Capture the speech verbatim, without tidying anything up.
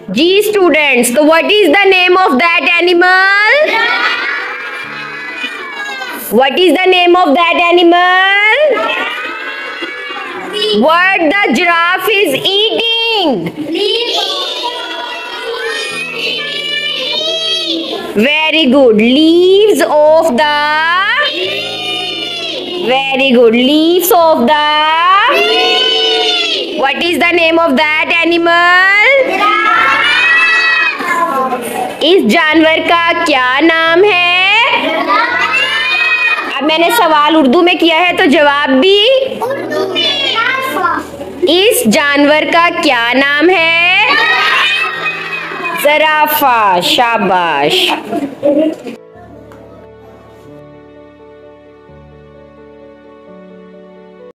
जी students, तो what is the name of that animal? What is the name of that animal? What the giraffe is eating? Very good. Leaves of the. Very good. Leaves of the. What is the name of that animal? इस जानवर का क्या नाम है? अब मैंने सवाल उर्दू में किया है तो जवाब भी उर्दू में। इस जानवर का क्या नाम है? ज़राफ़ा। शाबाश।